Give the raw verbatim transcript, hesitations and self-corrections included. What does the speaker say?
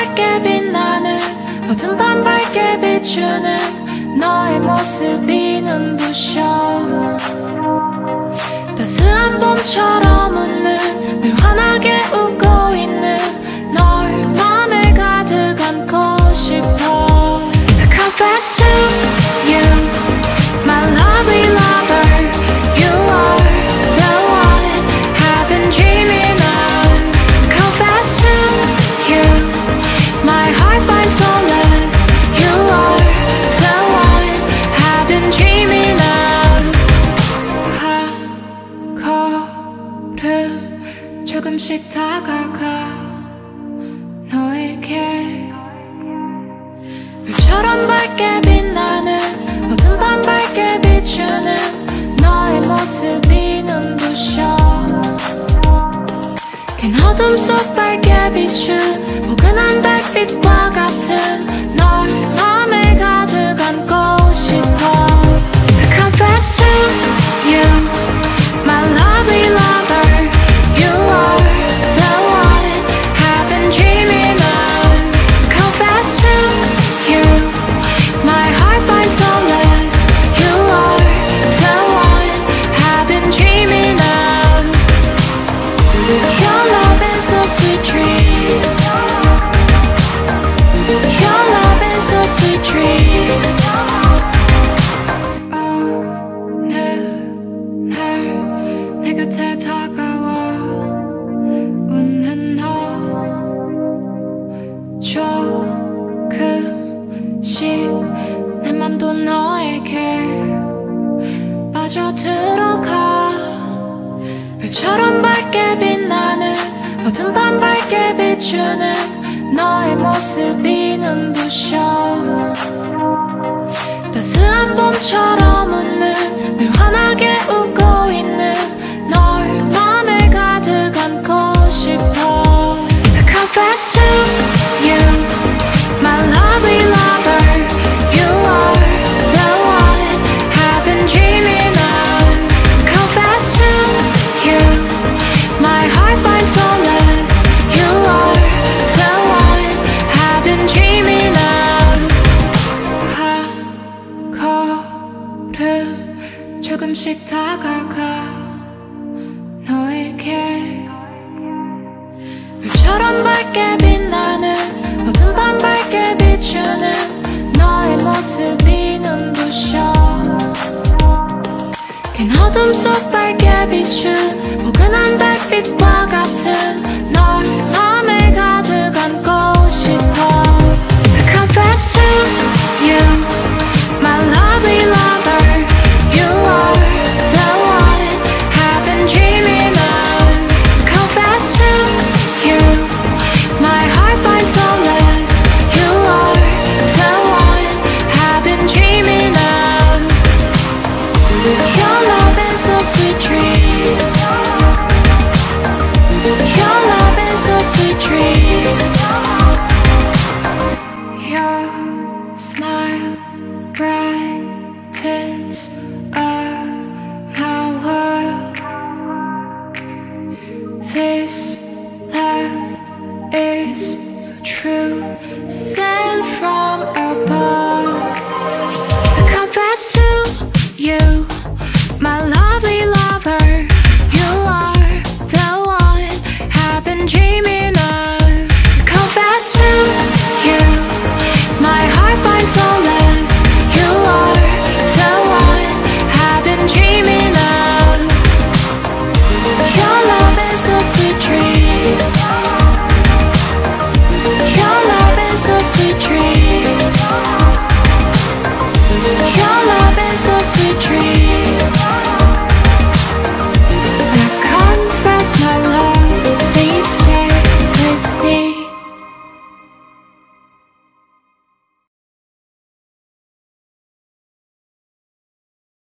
밝게 빛나는 어둠 밤 밝게 비추는 너의 모습이 눈부셔. 따스한 봄처럼 웃는 늘 환하게 웃고 있는 널 맘에 가득 안고 싶어. I confess to you, my lovely lover, you are the one I've been dreaming of. Confess to you, my heart finds solace, you are the one I've been dreaming of. 한 걸음 조금씩 다가가 너에게. 별처럼 밝게 빛나는 어둠 밤 밝게 비추는 너의 모습이 눈부셔. 긴 어둠 속 밝게 비춘 포근한 달빛과 같은 널 맘에 가득 안고 싶어. I confess to you, my lovely lover, you are the one I've been dreaming of. Confess to you, my heart finds solace, you are the one I've been dreaming of. Your love is a sweet dream, your love is a sweet dream. 어느 날 내 곁에 다가와 웃는 너. 조금씩 내 맘도 너에게 빠져들어가. 별처럼 밝게 빛나는 어둠 밤 밝게 비추는 너의 모습이 눈부셔. 따스한 봄처럼 웃는 늘 환하게 웃고 있는 널 맘에 가득 안고 싶어. I confess to you, my lovely lover, you are the one I've been dreaming of. Confess to you, my heart finds solace, you are the one I've been dreaming of. 한 걸음 조금씩 다가가 너에게. 별처럼 밝게 빛나는 어둠 밤 밝게 비추는 너의 모습이 눈부셔. 긴 어둠 속 밝게 비춘 포근한 달빛과 같은 널 맘에 가득 안고 싶어. I confess to you, my lovely lover, you are the one I've been dreaming of. Confess to you, my heart finds solace, you are the one I've been dreaming of. Your love is a sweet dream, your love is a sweet dream. Your smile brightens up my world. This love is so true, sent from above.